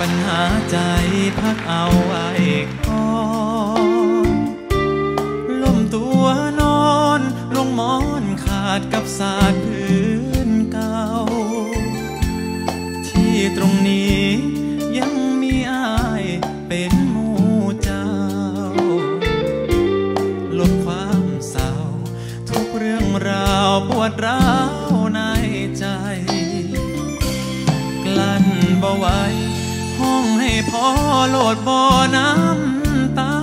ปัญหาใจพักเอาไว้ก่อนล้มตัวนอนลงหมอนขาดกับศาสตร์พื้นเก่าที่ตรงนี้ยังมีอ้ายเป็นหมู่เจ้าลบความเศร้าทุกเรื่องราวปวดร้าวในใจกลั้นบ่ไหวห้องให้พอโลดบ่อน้ำตา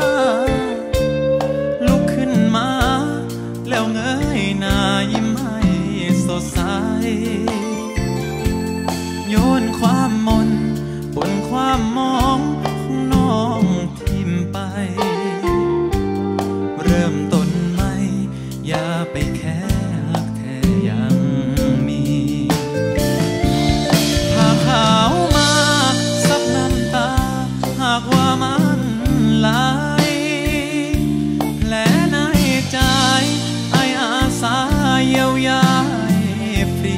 ลุกขึ้นมาแล้วเงยหน้ายิ้มให้สดใสโยนความมนปนความมองของน้องทิ่มไปเริ่มต้นใหม่อย่าไปแค่หักแท้ยังมีผ้าขาวมาซับน้ำตาหากว่ามันไหลแผลในใจไอ้อาสาเยียวยาฟรี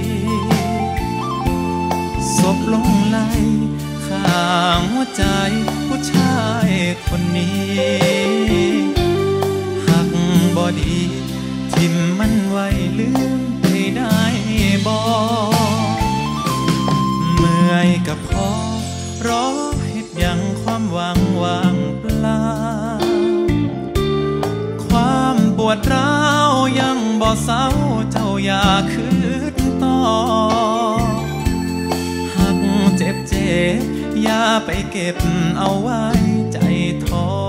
ศพลงไหลข้างหัวใจผู้ชายคนนี้หักบ่ดีทิ่มมันไว้ลืมให้ได้บ่เมื่อยกับพอรอเฮ็ดยังความหวังว่างเปล่าความปวดร้าวยังบ่เศร้าเจ้าอย่าคืนต่อหักเจ็บเจ็บอย่าไปเก็บเอาไว้ใจท้อ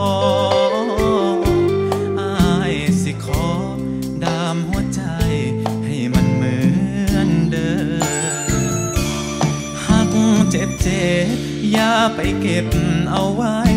อ้ายสิขอดามหัวใจให้มันเหมือนเดิมหักเจ็บเจ็บอย่าไปเก็บเอาไว้